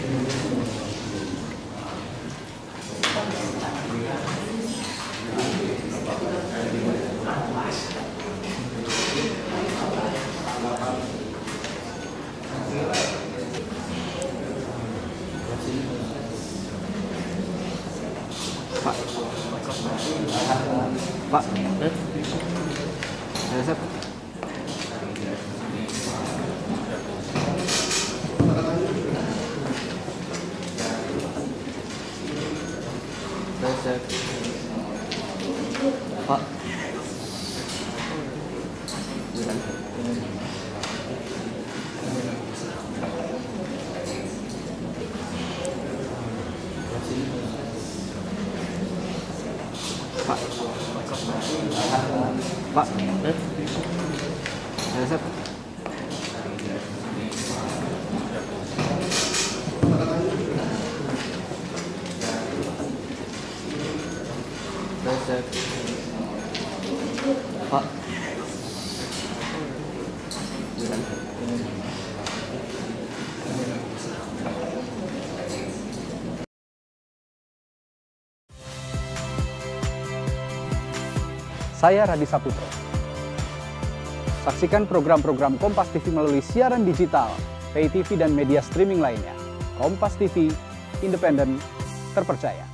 Pak. Pak. Resep. Resep. Pak. Pak. Pak. Resep. Resep. Pak. Saya Radi Saputro. Saksikan program-program Kompas TV melalui siaran digital, pay TV dan media streaming lainnya. Kompas TV, independen, terpercaya.